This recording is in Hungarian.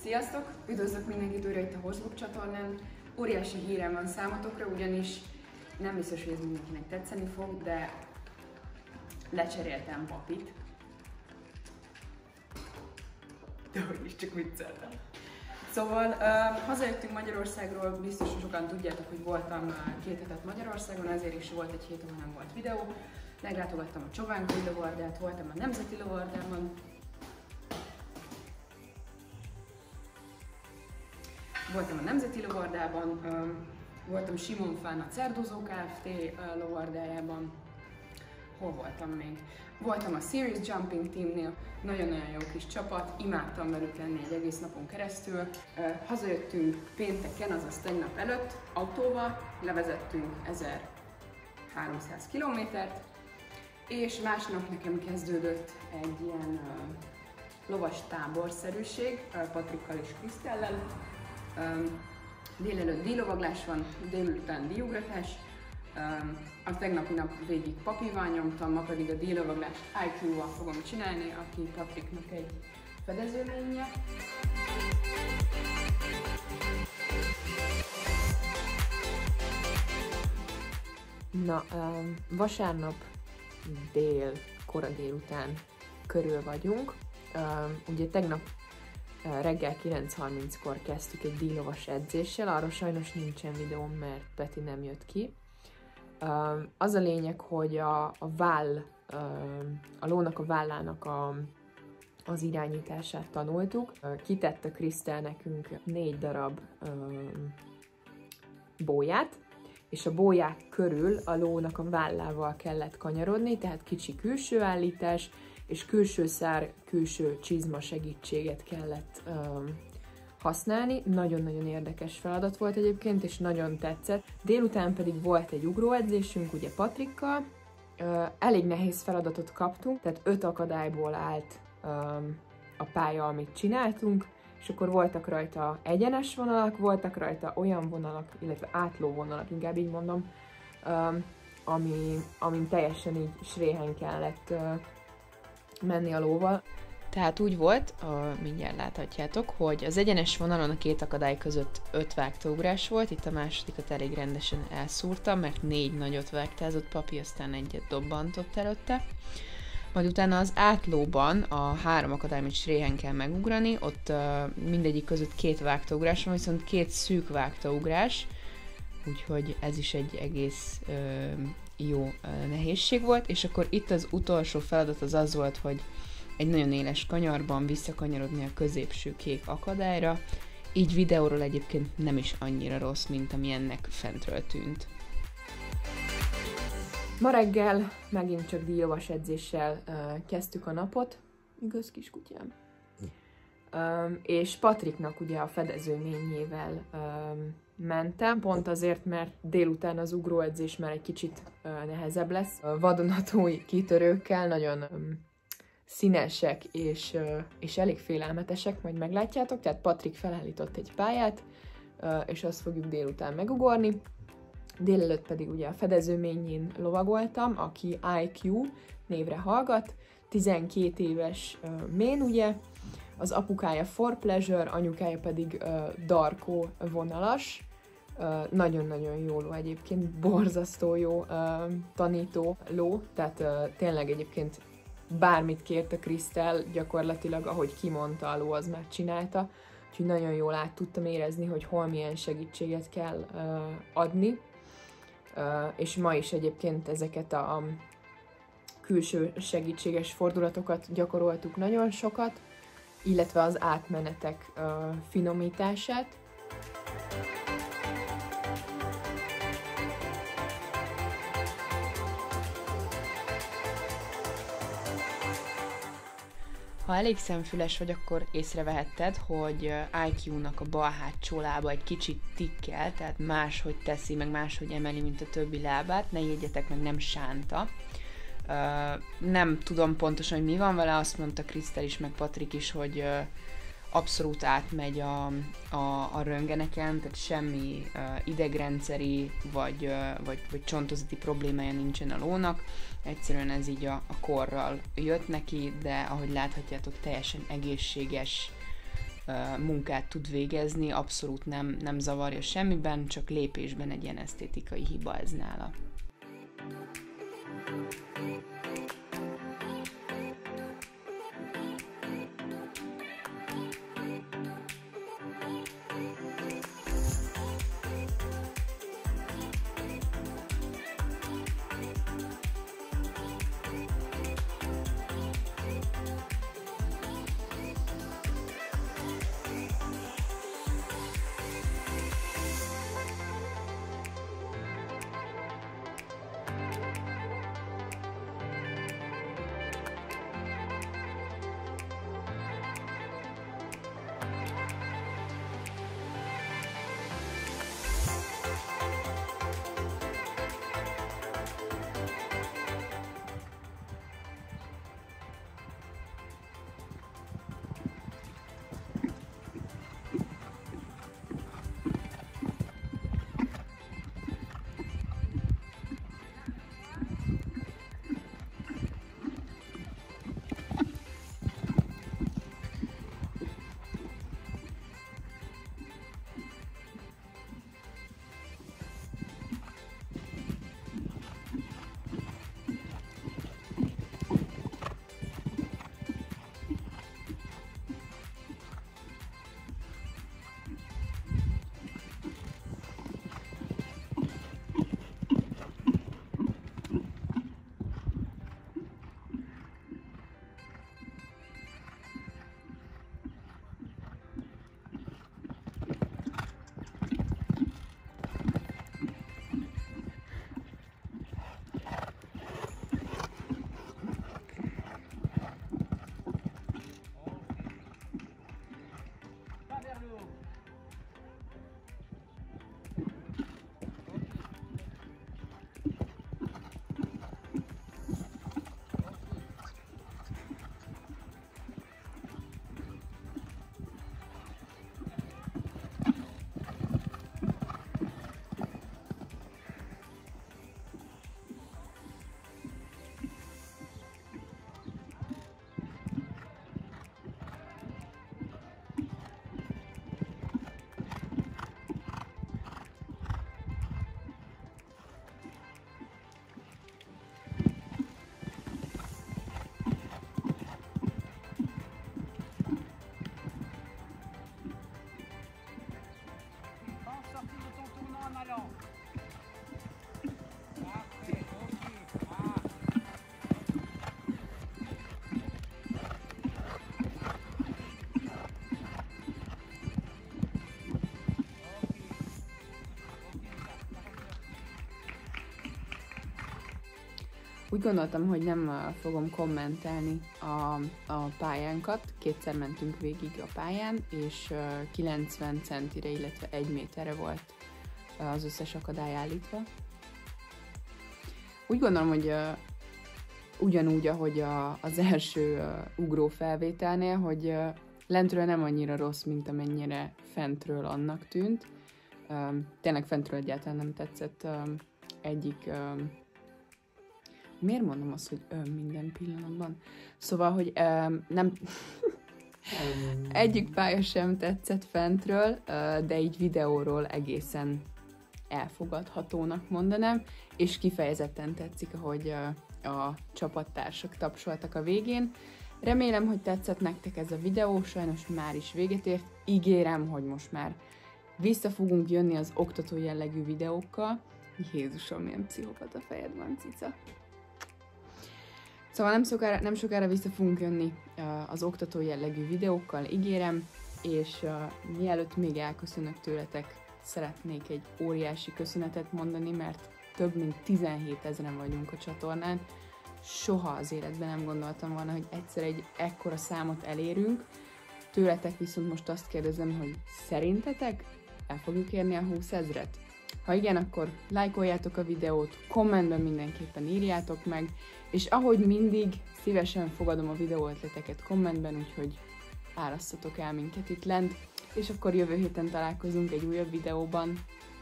Sziasztok! Üdvözlök mindenkit újra itt a Horse csatornán. Óriási hírem van számotokra, ugyanis nem biztos, hogy ez mindenkinek tetszeni fog, de lecseréltem papit. De hogy is, csak vicceltem. Szóval hazajöttünk Magyarországról, biztos sokan tudjátok, hogy voltam 2 hetet Magyarországon, ezért is volt egy hét, ahol nem volt videó. Meglátogattam a Csovánkói lovardát, voltam a Nemzeti Lovardában. Voltam Simonfán a Cerdozó Kft. Lovardájában. Hol voltam még? Voltam a Serious Jumping Teamnél, nagyon-nagyon jó kis csapat, imádtam velük lenni egy egész napon keresztül. Hazajöttünk pénteken, azaz tegnap előtt autóval, levezettünk 1300 kilométert, és másnap nekem kezdődött egy ilyen lovas táborszerűség, Patrikkal és Krisztellel. Délelőtt díjlovaglás van, délután díjugratás. A tegnapi nap végig papival nyomtam, ma pedig a díjlovaglást IQ-val fogom csinálni, aki Patriknak egy fedezőlénye. Na, vasárnap kora délután körül vagyunk. Ugye tegnap reggel 9:30-kor kezdtük egy díjlovas edzéssel, arra sajnos nincsen videóm, mert Peti nem jött ki. Az a lényeg, hogy a lónak a vállának az irányítását tanultuk. Kitett a Krisztel nekünk 4 darab bóját, és a bóják körül a lónak a vállával kellett kanyarodni, tehát kicsi külső állítás, és külső szár, külső csizma segítséget kellett használni. Nagyon-nagyon érdekes feladat volt egyébként, és nagyon tetszett. Délután pedig volt egy ugróedzésünk, ugye Patrikkal. Elég nehéz feladatot kaptunk, tehát 5 akadályból állt a pálya, amit csináltunk, és akkor voltak rajta egyenes vonalak, voltak rajta olyan vonalak, illetve átló vonalak, inkább így mondom, amin teljesen így sréhen kellett menni a lóval. Tehát úgy volt, mindjárt láthatjátok, hogy az egyenes vonalon a 2 akadály között 5 vágtaugrás volt, itt a másodikat elég rendesen elszúrtam, mert 4 nagyot vágtázott Papi, aztán egyet dobbantott előtte. Majd utána az átlóban a 3 akadály, amit sréhen kell megugrani, ott mindegyik között 2 vágtaugrás van, viszont 2 szűk vágtaugrás, úgyhogy ez is egy egész jó nehézség volt, és akkor itt az utolsó feladat az volt, hogy egy nagyon éles kanyarban visszakanyarodni a középső kék akadályra, így videóról egyébként nem is annyira rossz, mint ami ennek fentről tűnt. Ma reggel megint csak díjlovas edzéssel kezdtük a napot. Igaz, kiskutyám? És Patriknak ugye a fedezőményével mentem, pont azért, mert délután az ugróedzés már egy kicsit nehezebb lesz. Vadonatúj kitörőkkel, nagyon színesek és elég félelmetesek, majd meglátjátok. Tehát Patrik felállított egy pályát, és azt fogjuk délután megugorni. Délelőtt pedig ugye a fedezőményén lovagoltam, aki IQ névre hallgat, 12 éves mén, ugye, az apukája For Pleasure, anyukája pedig Darko vonalas. Nagyon-nagyon jó ló egyébként, borzasztó jó tanító ló, tehát tényleg egyébként bármit kért a Krisztel, gyakorlatilag ahogy kimondta a ló, az már csinálta, úgyhogy nagyon jól át tudtam érezni, hogy hol milyen segítséget kell adni, és ma is egyébként ezeket a külső segítséges fordulatokat gyakoroltuk nagyon sokat, illetve az átmenetek finomítását. Ha elég szemfüles vagy, akkor észrevehetted, hogy IQ-nak a bal hátsó lába egy kicsit tikkel, tehát máshogy teszi, meg máshogy emeli, mint a többi lábát. Ne jegyetek meg, nem sánta. Nem tudom pontosan, hogy mi van vele, azt mondta Krisztel is, meg Patrik is, hogy abszolút átmegy a röntgeneken, tehát semmi idegrendszeri vagy csontozati problémája nincsen a lónak. Egyszerűen ez így a korral jött neki, de ahogy láthatjátok, teljesen egészséges, munkát tud végezni, abszolút nem zavarja semmiben, csak lépésben egy ilyen esztétikai hiba ez nála. Úgy gondoltam, hogy nem fogom kommentelni a pályánkat. Kétszer mentünk végig a pályán, és 90 centire, illetve 1 méterre volt az összes akadály állítva. Úgy gondolom, hogy ugyanúgy, ahogy az első ugró felvételnél, hogy lentről nem annyira rossz, mint amennyire fentről annak tűnt. Tényleg fentről egyáltalán nem tetszett egyik... Miért mondom azt, hogy minden pillanatban? Szóval, hogy nem... egyik pálya sem tetszett fentről, de így videóról egészen elfogadhatónak mondanám, és kifejezetten tetszik, ahogy a csapattársak tapsoltak a végén. Remélem, hogy tetszett nektek ez a videó, sajnos már is véget ért. Ígérem, hogy most már vissza fogunk jönni az oktató jellegű videókkal. Jézusom, milyen pszichopata fejed van, cica. Szóval nem sokára vissza fogunk jönni az oktató jellegű videókkal, ígérem, és mielőtt még elköszönök tőletek, szeretnék egy óriási köszönetet mondani, mert több mint 17 000-en vagyunk a csatornán. Soha az életben nem gondoltam volna, hogy egyszer egy ekkora számot elérünk. Tőletek viszont most azt kérdezem, hogy szerintetek el fogjuk érni a 20 000-et? Ha igen, akkor lájkoljátok a videót, kommentben mindenképpen írjátok meg, és ahogy mindig, szívesen fogadom a videó ötleteket kommentben, úgyhogy árasztatok el minket itt lent, és akkor jövő héten találkozunk egy újabb videóban.